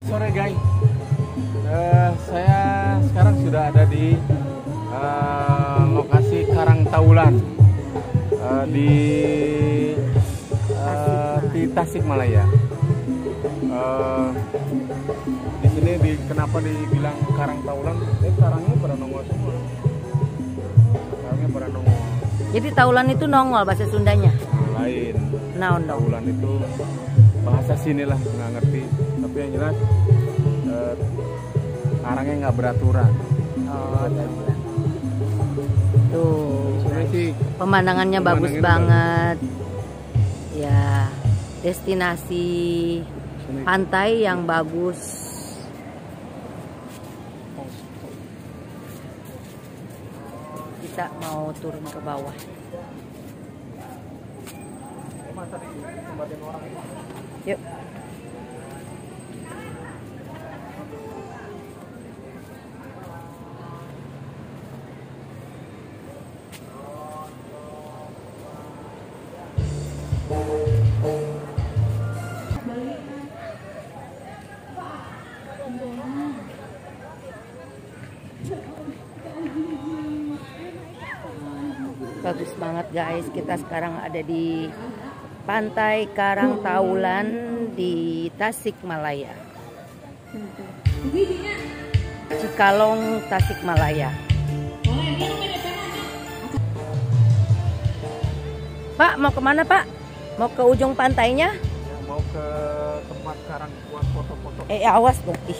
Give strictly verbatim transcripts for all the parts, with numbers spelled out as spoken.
Sore guys, uh, saya sekarang sudah ada di uh, lokasi Karang Tawulan uh, di uh, di Tasikmalaya. Uh, di sini di kenapa dibilang Karang Tawulan? Eh karangnya pada nongol semua. Karangnya pada nongol. Jadi Tawulan itu nongol bahasa Sundanya? Lain. Naon dong? Tawulan itu bahasa sini lah, nggak ngerti. Tapi yang jelas uh, karangnya nggak beraturan. Oh, Tawulan. Tuh, sih, pemandangannya bagus banget. Ya, destinasi pantai yang bagus. Kita mau turun ke bawah. Yuk. Bagus banget guys, kita sekarang ada di Pantai Karang Tawulan di Tasikmalaya, Cikalong, Tasikmalaya. Pak, mau kemana Pak? Mau ke ujung pantainya? Ya, mau ke tempat karang buat foto-foto. Eh awas dong. Ih.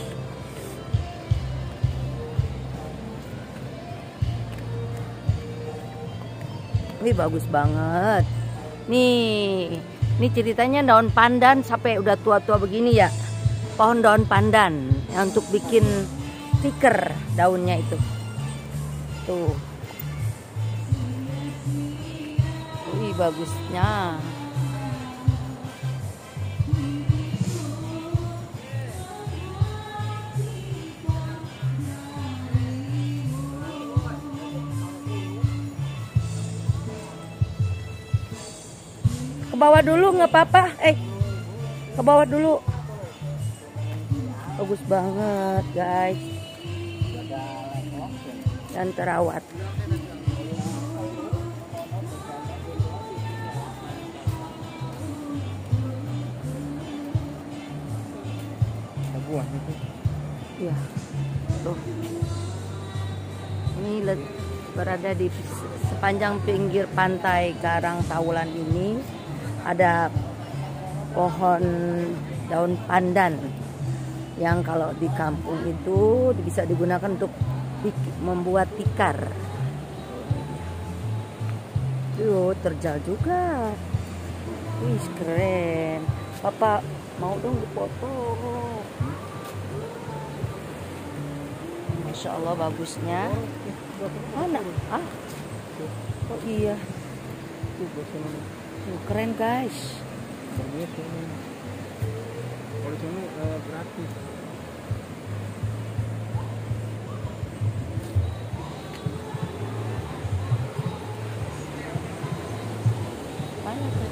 Wih, bagus banget. Nih, ini ceritanya daun pandan sampai udah tua-tua begini ya. Pohon daun pandan yang untuk bikin stiker daunnya itu. Tuh. Wih, bagusnya. Ke bawah dulu nggak apa-apa, eh ke bawah dulu. Bagus banget guys, dan terawat. Buah itu. Ya, tuh. Ini berada di sepanjang pinggir pantai Karang Tawulan ini. Ada pohon daun pandan yang kalau di kampung itu bisa digunakan untuk membuat tikar. Tuh, terjal juga. Wih, keren. Papa mau dong dipoto. Masya Allah bagusnya. Mana? Ah, oh iya. Tuh, keren guys. Kalau di sini uh, gratis. Mana tuh?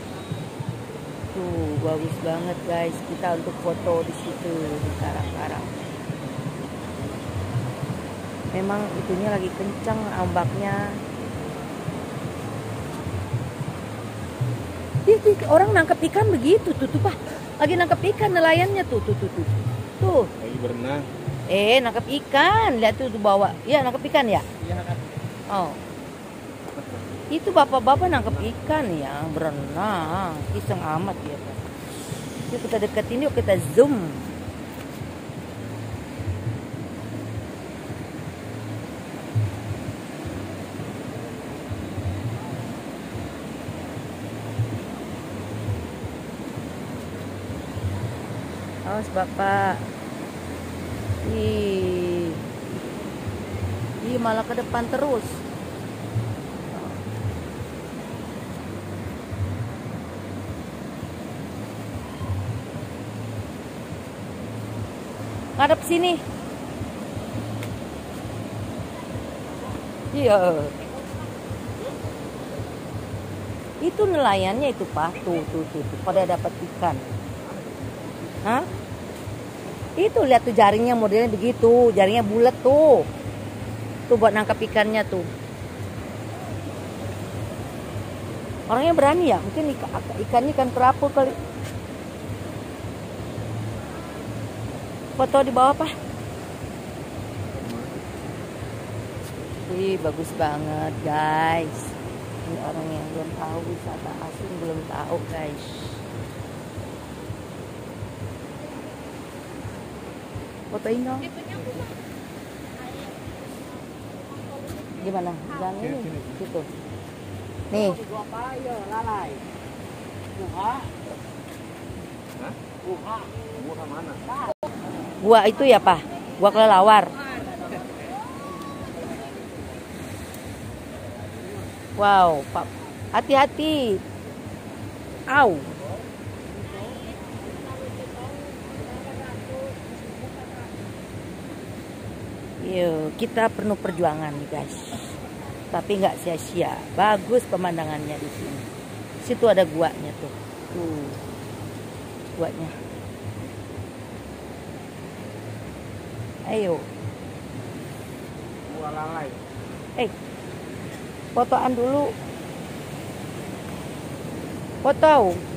Tuh, bagus banget guys. Kita untuk foto di situ di karang-karang. Memang itunya lagi kencang ombaknya. Ih, ih, orang nangkep ikan begitu tuh, tuh Pak. Lagi nangkep ikan nelayannya tuh, tuh, tuh, tuh. Tuh. Lagi berenang. Eh, nangkep ikan. Lihat tuh, tuh bawa. Iya, nangkep ikan ya? Iya kan. Oh. Itu bapak-bapak nangkep ikan ya, berenang. Iseng amat ya. Yuk kita deketin, yuk kita zoom. Awas bapak. Ih. Ih, malah ke depan terus. Ngadep sini. Iya. Itu nelayannya itu Pak, tuh tuh tuh, tuh. Pada dapat ikan. Hah? Itu lihat tuh jaringnya modelnya begitu, jaringnya bulat tuh. Tuh buat nangkap ikannya tuh. Orangnya berani ya, mungkin ikan, ikannya ikan kerapu kali. Foto di bawah Pak. Wih, bagus banget guys. Ini orang yang belum tahu wisata asing belum tahu guys. Fotoin dong. Gimana? Jangan ini, situ. Nih. Gua itu ya Pak. Gua kelelawar. Wow, Pak. Hati-hati. Au. Yuk, kita penuh perjuangan nih guys. Tapi nggak sia-sia. Bagus pemandangannya di sini. Situ ada guanya tuh. Tuh. Guanya. Ayo. Gua lalai. Eh. Fotoan dulu. Foto.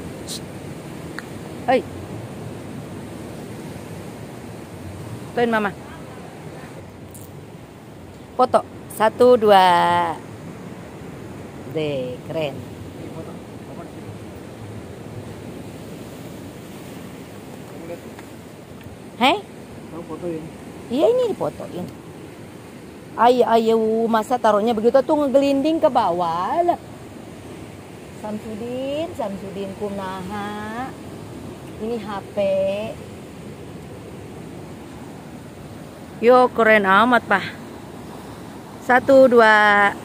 Hei. Fotoin mama. Foto. Satu, dua. Deh, keren. Hei? Kamu fotoin. Iya ini difotoin. Ayo, ayo, masa taruhnya begitu tuh ngegelinding ke bawah lah. Samsudin, Samsudin kunaha. Ini H P. Yo, keren amat, Pak. Satu, dua.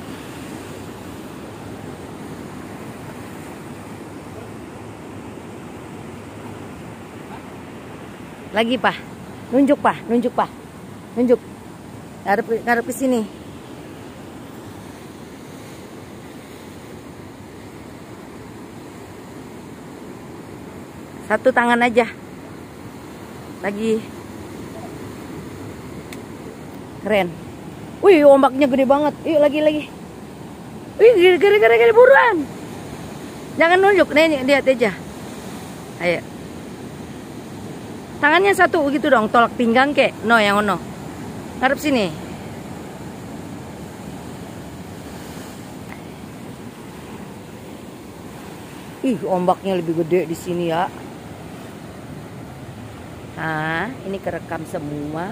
Lagi, Pak. Nunjuk, Pak. Nunjuk, Pak. Nunjuk. Ngarep, ngarep ke sini. Satu tangan aja. Lagi. Keren. Wih, ombaknya gede banget. Yuk, lagi, lagi. Wih, gara-gara gara buruan. Jangan nunjuk, nih, lihat aja. Ayo. Tangannya satu gitu dong, tolak pinggang kek. No, yang ono. Ngarep sini. Ih, ombaknya lebih gede di sini ya. Nah, ini kerekam semua.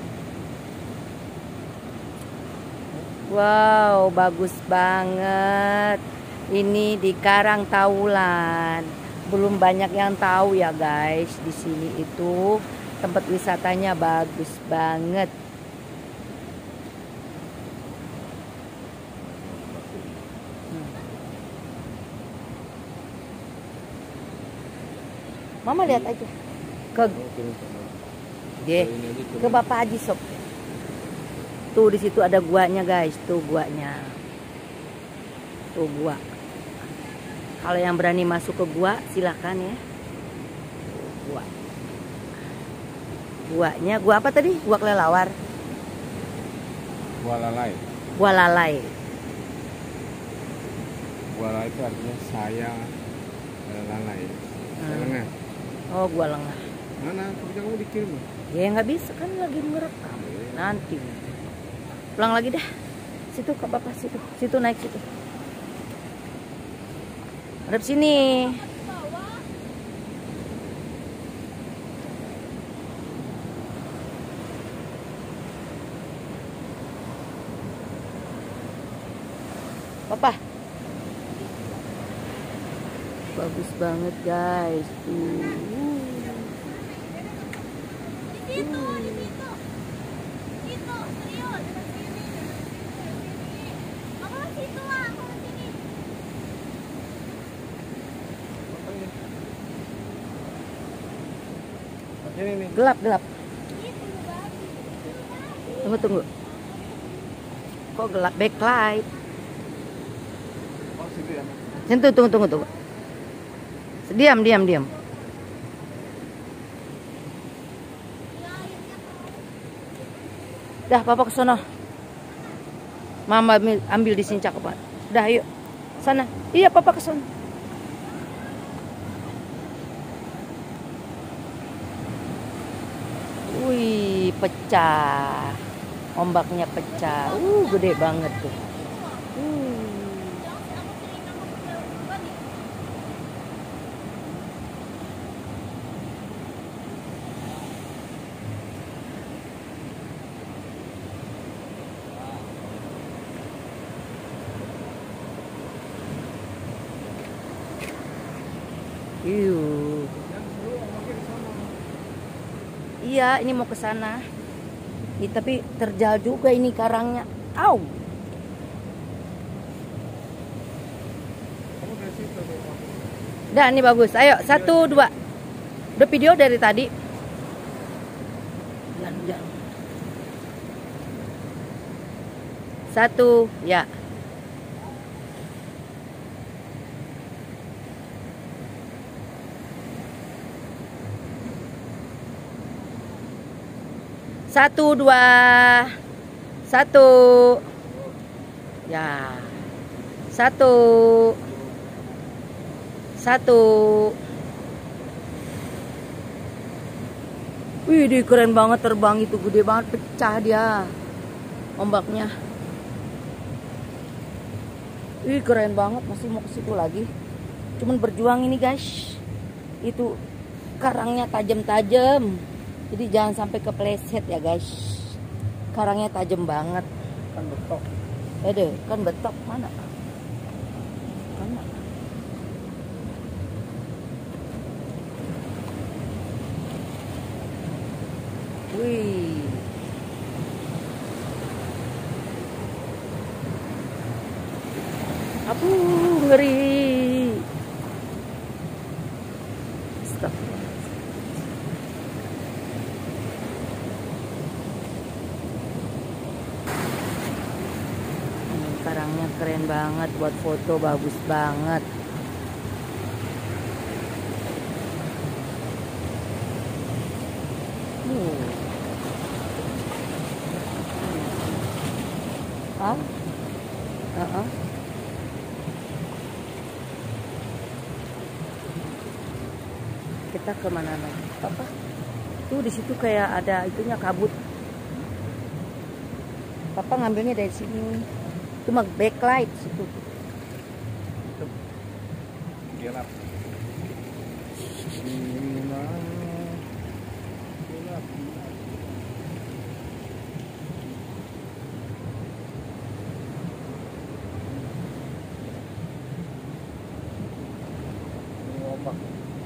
Wow, bagus banget. Ini di Karang Tawulan. Belum banyak yang tahu ya guys. Di sini itu tempat wisatanya bagus banget. Mama lihat aja ke deh, ke Bapak Haji Sob. Tuh di situ ada guanya guys, tuh guanya. Tuh gua. Kalau yang berani masuk ke gua silakan ya. Gua. Guanya, gua apa tadi? Gua kelelawar. Gua lalai. Gua lalai. Gua lalai itu artinya saya lalai. Saya lengah. Oh, gua lengah. Mana? Kerja kamu dikirim? Ya nggak bisa kan lagi merekam. Nanti. Pulang lagi dah. Situ ke Bapak situ. Situ naik situ. Hadap sini. Papa. Bagus banget guys. Tuh. Di situ, di situ. Situ, serius. Aku ke situ lah, aku ke sini. Ini nih. Gelap, gelap. Tunggu, tunggu. Kok gelap backlight? Oh, situ ya. Sentuh, tunggu, tunggu, tunggu. Diam, diam, diam. Ya, Dah, Papa ke sono. Mama ambil, ambil di sini cakep banget. Dah, yuk. Sana. Iya, Papa ke sono. Wih, pecah. Ombaknya pecah. Uh, gede banget tuh. Uh. Iu. Iya, ini mau ke sana. Ih, tapi terjal juga ini karangnya. Au. Dah, ini bagus. Ayo, satu, dua. Udah video dari tadi. Jangan, jangan. Satu, ya. Satu, dua. Satu. Ya. Satu. Satu. Wih, dia keren banget terbang itu. Gede banget, pecah dia. Ombaknya. Wih, keren banget. Masih mau ke situ lagi. Cuman berjuang ini, guys. Itu karangnya tajam-tajam. Jadi jangan sampai kepleset ya, guys. Karangnya tajam banget. Kan betok. Eh deh, kan betok mana? Mana? Wih. Aduh, ngeri. Stop. Karangnya keren banget, buat foto bagus banget. Uh. Ah? Uh-uh. Kita kemana lagi? Apa? Tuh di situ kayak ada itunya kabut. Papa ngambilnya dari sini. Cuma backlight situ. Gelap. Gelap. Ombak.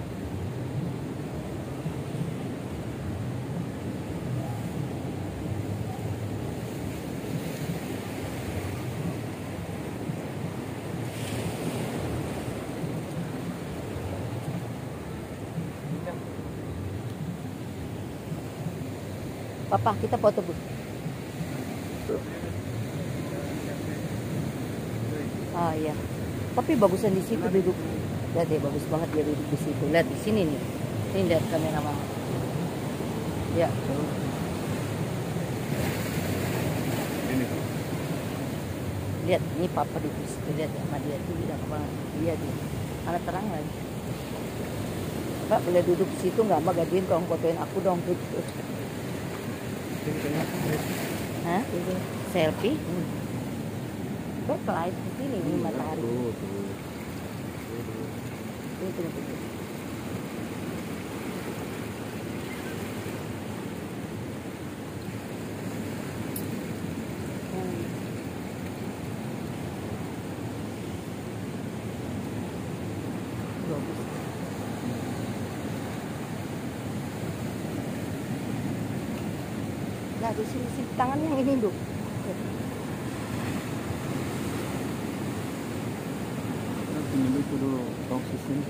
Papa, kita foto bu. Ah iya. Tapi bagusan di situ duduk. Lihat deh, bagus banget dia duduk di situ. Lihat di sini nih. Ini lihat kamera mama. Ya. Ini. Lihat, ini papa duduk di situ. Lihat sama dia tuh tidak banget. Dia tuh. Mana terang lagi. Pak boleh duduk di situ nggak? Mbak Gadin, tolong fotoin aku dong gitu. Hah? Selfie? Backlight di sini nih matahari. Tuh, tuh. Tuh, tuh, tuh, tuh. Hmm. Bagus. Nah, di sini sih tangan yang ini, Duk. Ini itu dulu, tongsis ini.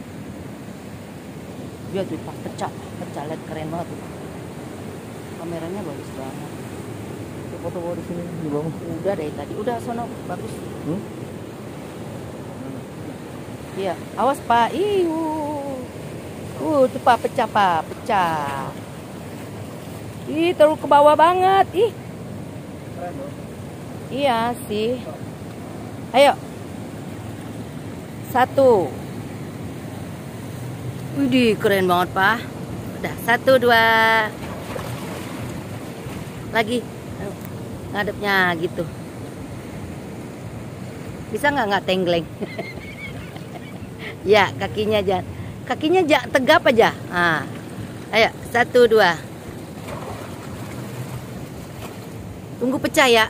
Dia tuh pas pecah, pecah lihat keren banget tuh. Kameranya bagus banget. Foto-foto di sini di bawah. Udah dari tadi, udah sono bagus. Hmm? Iya, awas Pak. Iu. Uh, tuh Pak pecah Pak, pecah. Ih, terus ke bawah banget. Ih, keren loh. Iya sih. Ayo. Satu. Widih, keren banget, Pak. Udah, satu, dua. Lagi. Aduh, ngadepnya gitu. Bisa nggak nggak tenggleng? Ya, kakinya aja. Kakinya aja tegap aja. Ah. Ayo, satu, dua. Tunggu pecah ya.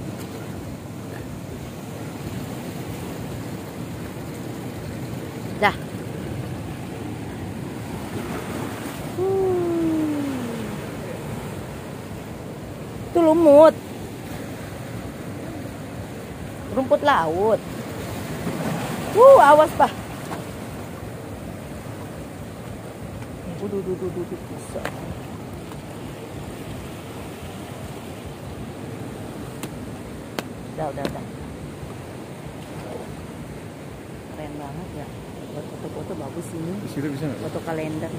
Dah. Hmm. Itu lumut. Rumput laut. Uh, awas, Pak. Udah, udah, udah, udah, bisa. Udah, udah, udah. Keren banget ya. Buat foto-foto bagus ini. Di situ bisa nggak? Foto kalender.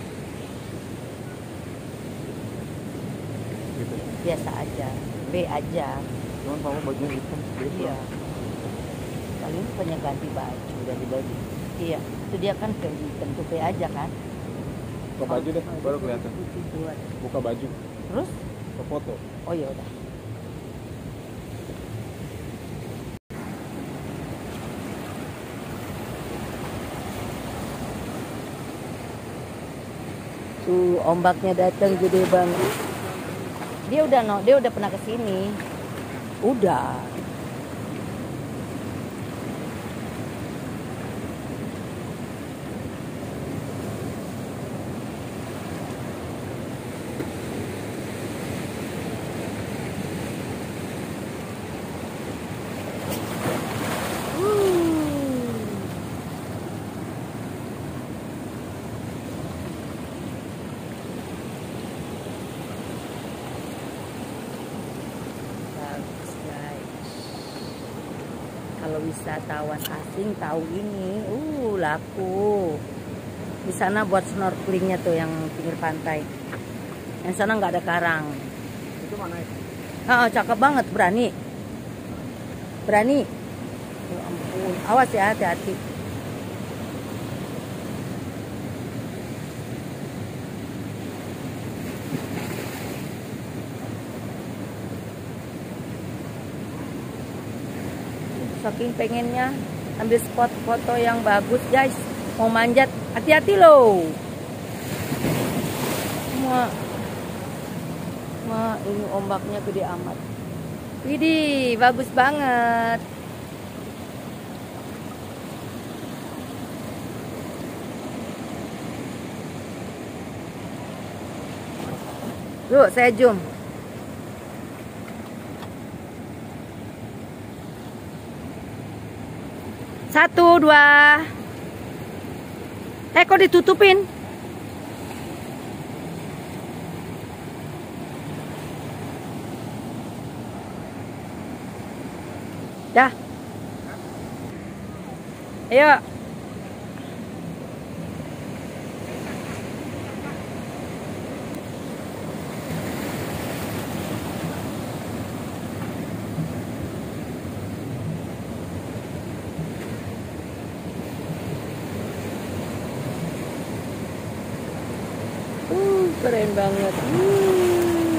Gitu. Biasa aja. B aja. Cuman kamu bajunya hitam. Iya. Kali ini banyak ganti baju. Ganti baju. Iya. Itu dia kan kayak tentu B aja kan. Buka baju deh, baru kelihatan. Buat. Buka baju. Terus? Ke foto. Oh ya udah. Tuh ombaknya datang gede banget. Dia udah no, dia udah pernah kesini. Udah. Bagus guys. Kalau wisatawan asing tahu ini, uh laku. Di sana buat snorkelingnya tuh yang pinggir pantai. Yang sana nggak ada karang. Itu mana ya? Ah, cakep banget, berani. Berani. Ya ampun, awas ya, hati-hati. Saking pengennya ambil spot foto yang bagus guys, mau manjat, hati-hati loh. Ma, ma ini ombaknya gede amat. Widih, bagus banget. Yuk, saya zoom. Satu, dua. Eh, kok ditutupin? Dah. Ayo. Uh, keren banget. Uh.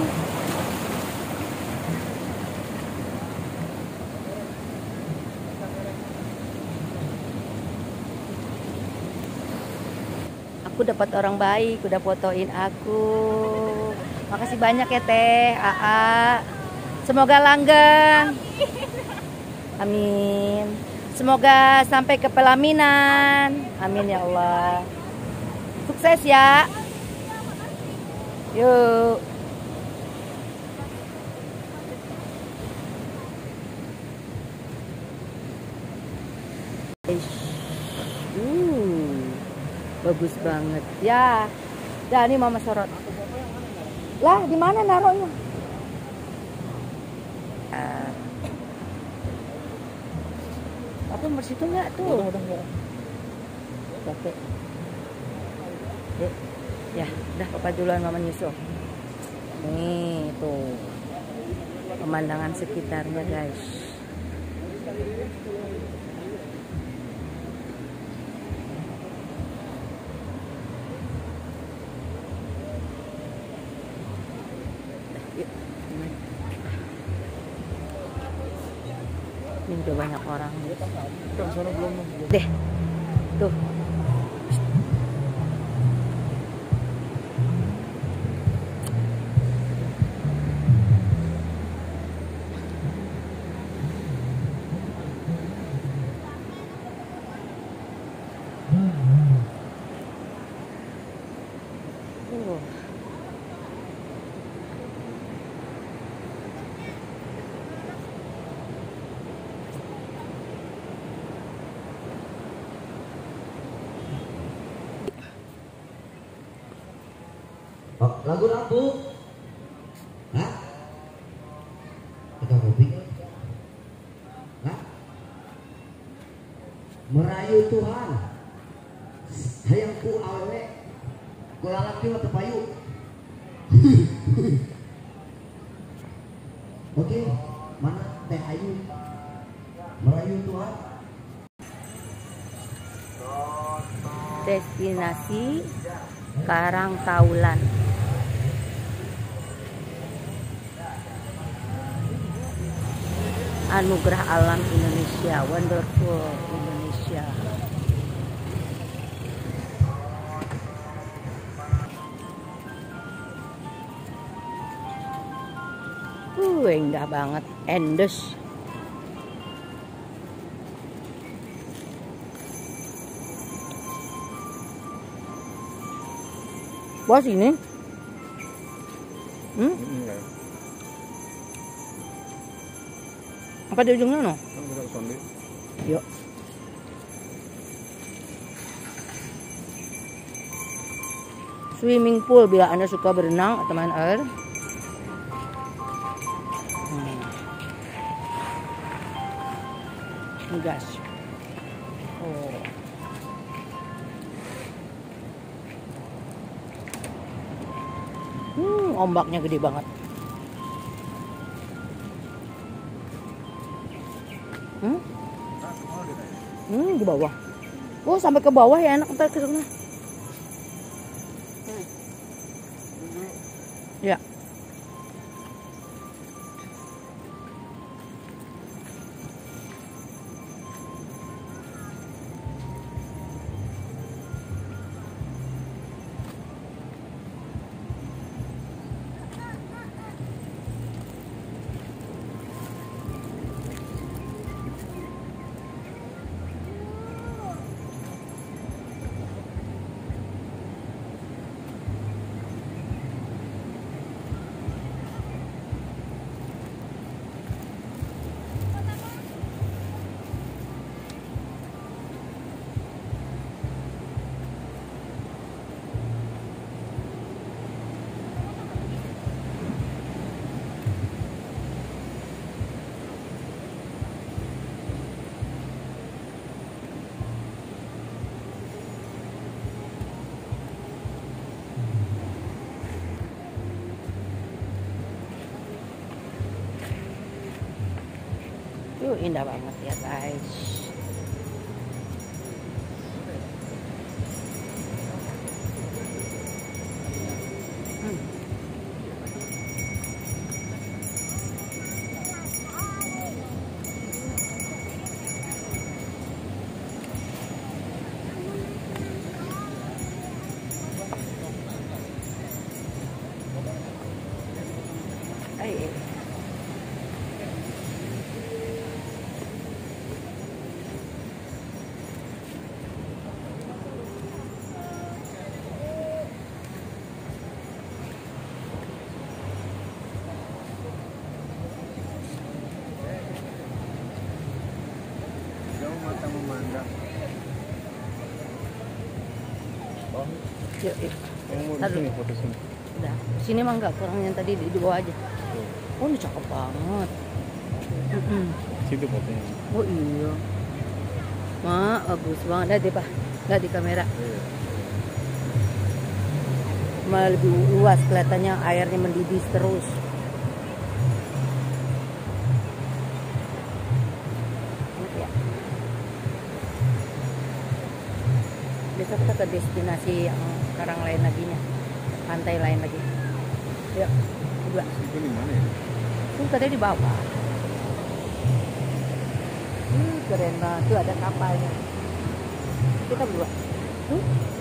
Aku dapat orang baik, udah fotoin aku. Makasih banyak ya Teh, A A. Semoga langgeng. Amin. Semoga sampai ke pelaminan. Amin ya Allah. Sukses ya. Yuk. Uh, bagus banget ya. Dah ini Mama sorot. Lah di mana naruhnya? Ah. Tapi nomor situ nggak tuh? Udah, udah, udah. Oke. Dek. Ya, udah Papa duluan Mama nyusul. Nih tuh. pemandangan sekitarnya guys. Ini udah banyak orang. Kan sana belum. Deh, tuh. Uh. Oh, lagu lagu, hah? Kita kopi, hah? Merayu Tuhan, hayangku awewe, kulalaki mata payu. Oke, mana teh ayu? Merayu Tuhan. Destinasi Karang Taulan. Anugerah Alam Indonesia, Wonderful Indonesia. Uh, indah banget, endes. Bos ini? Hmm? Enggak. Apa di ujungnya no? Kan bisa ke Sonde. Yuk. Swimming pool bila Anda suka berenang atau main air. Hmm. Ini gas. Oh. Hmm, ombaknya gede banget. Hmm? Hmm, di bawah. Oh, sampai ke bawah ya, enak ntar ke sana. Ya. Yuh, indah banget ya guys. Hmm. Ay, eh. Jauh mata memandang. Oh, Yuk, yuk. yang mau di Aduh. sini foto sini. Udah, sini mah enggak, kurang yang tadi di, di bawah aja. Tuh, Oh, ini cakep banget. Mm-mm. situ fotonya. Oh iya. Ma, bagus banget. Lihat deh, Pak. Lihat di kamera. Iya. Malah lebih luas kelihatannya, airnya mendidih terus. besok kita ke destinasi yang karang lain lagi nya, pantai lain lagi. Yuk, berdua. Itu di mana ya? Itu tadi di bawah. Hmm, keren banget. Tuh ada kapalnya. Kita berdua. Tuh.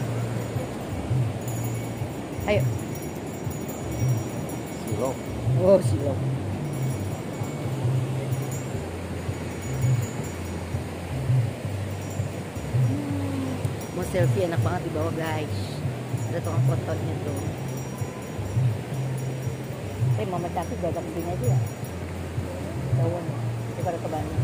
Ayo. Silo. Oh, silo. Hmm, mau selfie enak banget di bawah, guys. Ada tukang fotonya tuh. Eh, mama cantik gak begini aja ya. Daun daripada ke Bandung.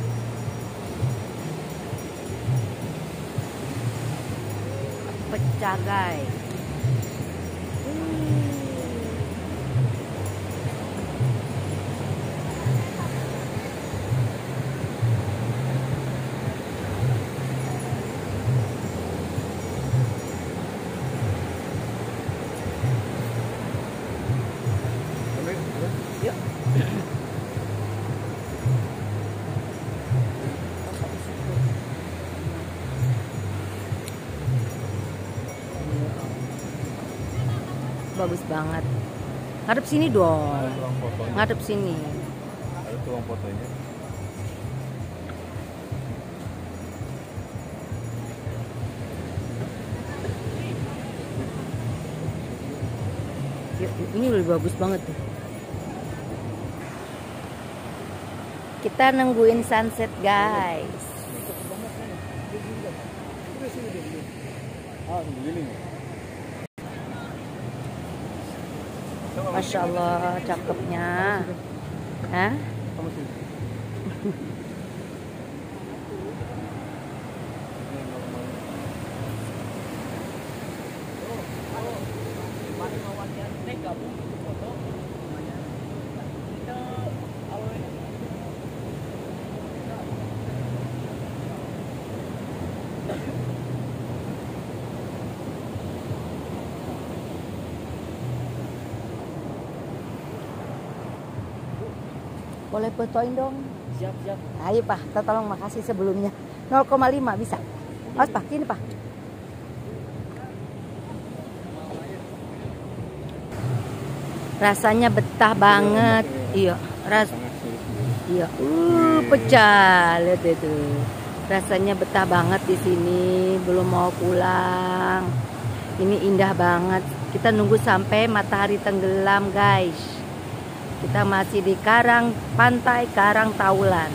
Pecah, guys. Hmm. Yuk. Bagus banget. Ngadep sini dong. Ada tukang fotonya. Ngadep sini. Ada tukang fotonya. Yuk, ini lebih bagus banget tuh. Kita nungguin sunset, guys. Ah, begini. Masya Allah, cakepnya. Hah? Kamu sini. Boleh fotoin dong? Siap, siap. Ayo Pak, kita tolong makasih sebelumnya. nol koma lima bisa? Awas Pak, gini Pak. Rasanya betah banget. Iya, ras iya. Uh, pecah. Lihat itu. Rasanya betah banget di sini, belum mau pulang. Ini indah banget. Kita nunggu sampai matahari tenggelam, guys. Kita masih di Karang Pantai Karang Taulan.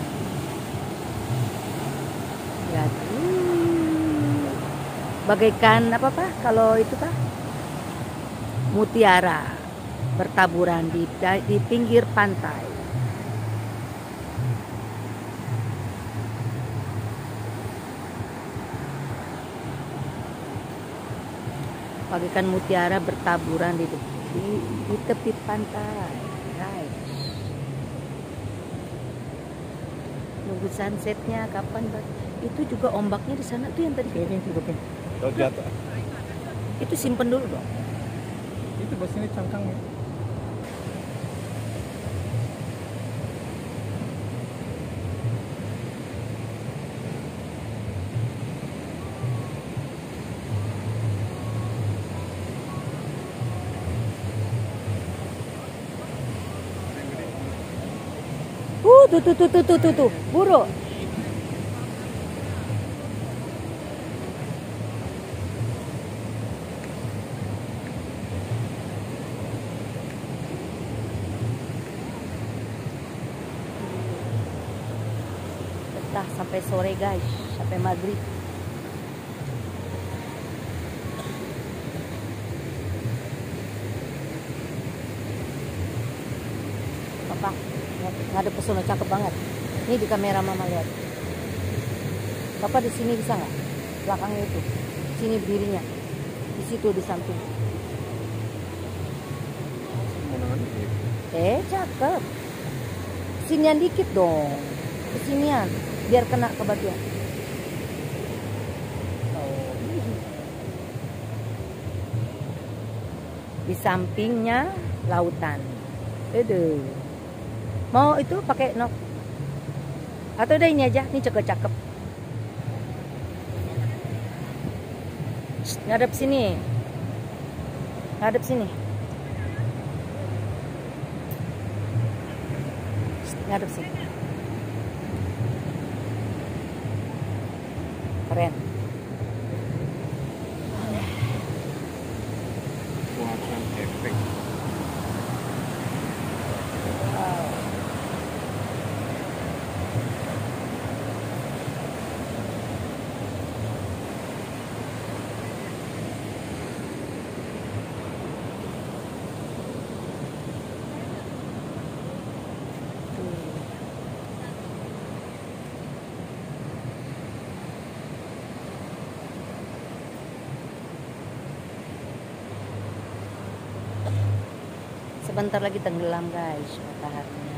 Lihat. Uh, bagaikan apa Pak? Kalau itu Pak? Mutiara bertaburan di di pinggir pantai. Bagaikan mutiara bertaburan di di, di tepi pantai. Guys. Nunggu sunsetnya kapan, Pak? Itu juga ombaknya di sana tuh yang tadi. Ini itu tuh. Kalau di atas. Itu simpen dulu dong. Itu bos ini cangkangnya. Uh, tuh tuh tuh tuh tuh tuh, tuh. Buruk. Betah sampai sore, guys, sampai maghrib. Papa, ngadep ke sono cakep banget. Ini di kamera mama lihat. Bapak di sini bisa nggak? Belakangnya itu, sini berdirinya, di situ di samping. Eh, cakep. Sinian dikit dong, kesinian, biar kena ke bagian. Di sampingnya lautan. Aduh. Mau itu pakai nok? Atau udah ini aja? Ini cakep-cakep. Ngadep sini. Ngadep sini. Ngadep sini. Keren. Buatan efek. Sebentar lagi tenggelam guys mataharinya.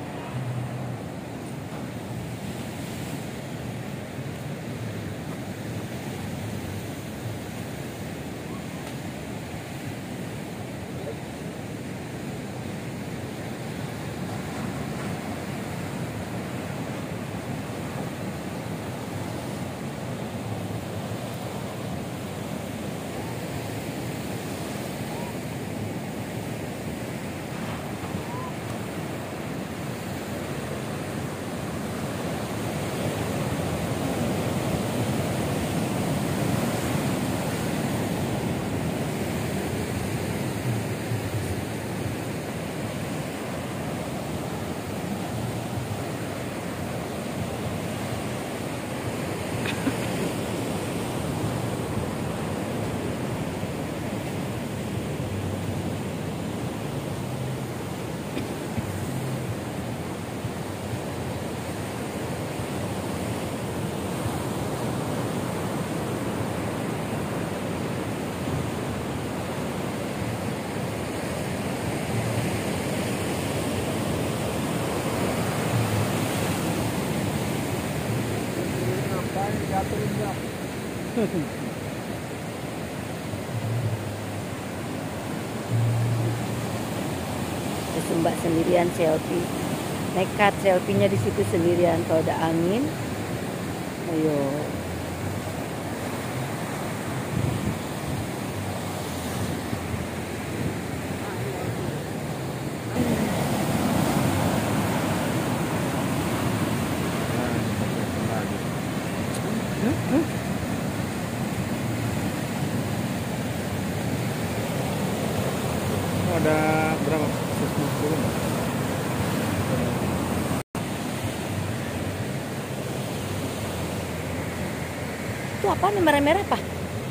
Terus Mbak sendirian selfie, nekat selfie-nya di situ sendirian kalau ada angin. Ayo. Hmm? Hmm? Oh, ada berapa? seratus lima puluh. Itu apa nih merah-merah apa?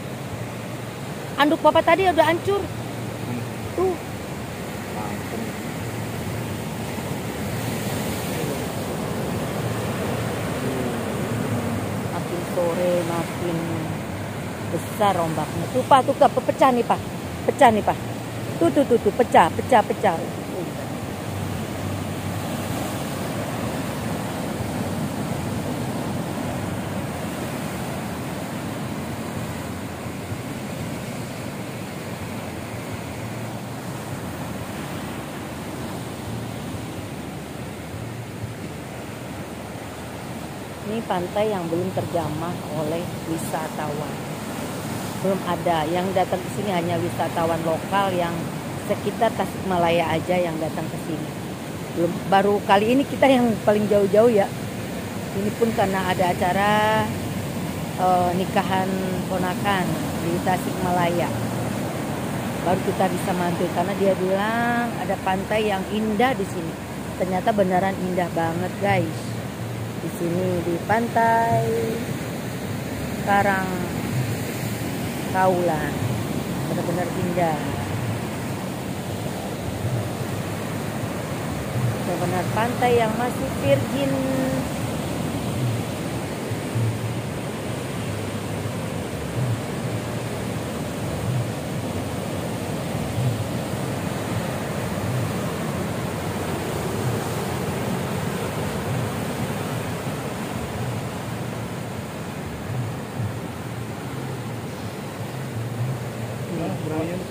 Anduk Bapak tadi udah hancur. Tuh. Langsung. Makin sore makin besar ombaknya. Tuh Pak, tuh Pak, pecah nih Pak. Pecah nih Pak. Tuh tuh tuh tuh pecah, pecah, pecah. Ini pantai yang belum terjamah oleh wisatawan. Belum ada yang datang ke sini, hanya wisatawan lokal yang sekitar Tasikmalaya aja yang datang ke sini. Belum, baru kali ini kita yang paling jauh-jauh ya. Ini pun karena ada acara uh, nikahan ponakan di Tasikmalaya. Baru kita bisa mampir karena dia bilang ada pantai yang indah di sini. Ternyata beneran indah banget guys. Di sini di pantai Karang Taulan, benar-benar indah. Benar-benar pantai yang masih virgin. Berani